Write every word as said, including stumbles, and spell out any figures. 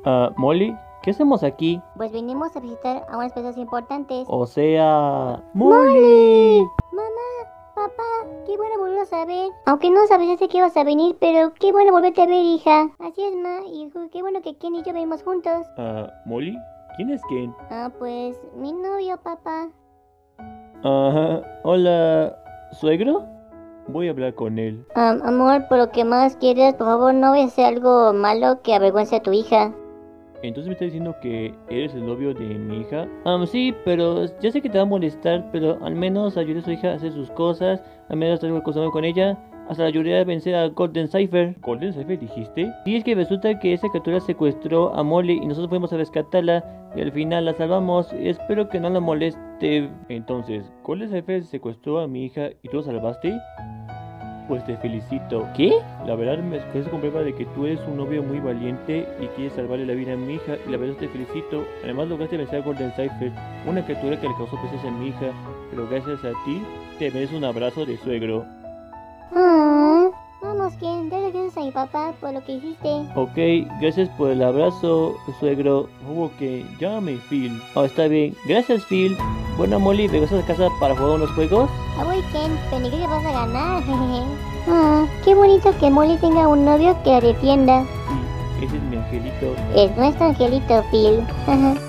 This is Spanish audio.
Ah, Molly, ¿qué hacemos aquí? Pues vinimos a visitar a unas personas importantes. O sea... ¡Molly! Mamá, papá, qué bueno volverlos a ver. Aunque no sabes que ibas a venir, pero qué bueno volverte a ver, hija. Así es, ma, y qué bueno que Ken y yo venimos juntos. Ah, ¿Molly? ¿Quién es Ken? Ah, pues, mi novio, papá. Ajá. Hola, ¿suegro? Voy a hablar con él. Um, amor, por lo que más quieras, por favor, no vayas a hacer algo malo que avergüence a tu hija. Entonces me está diciendo que eres el novio de mi hija. Ah, sí, pero ya sé que te va a molestar, pero al menos ayudé a su hija a hacer sus cosas, al menos estar acostumbrado con ella. Hasta la ayudé a vencer a Golden Cypher. ¿Golden Cypher dijiste? Sí, es que resulta que esa criatura secuestró a Molly y nosotros fuimos a rescatarla y al final la salvamos. Espero que no la moleste. Entonces, ¿Golden Cypher secuestró a mi hija y tú la salvaste? Pues te felicito. ¿Qué? La verdad me parece comprueba de que tú eres un novio muy valiente y quieres salvarle la vida a mi hija y la verdad te felicito. Además lograste vencer a Golden Cypher, una criatura que le causó pesadillas a mi hija, pero gracias a ti te mereces un abrazo de suegro. Ah, vamos, Ken, dale gracias a mi papá por lo que hiciste. Ok, gracias por el abrazo, suegro. Hubo que llámame Phil. Oh, está bien. Gracias, Phil. Bueno, Molly, ¿regresas a casa para jugar unos juegos? Ah, voy, Ken, pero ni que vas a ganar. Ah, qué bonito que Molly tenga un novio que la defienda. Sí, ese es mi angelito. Es nuestro angelito, Phil.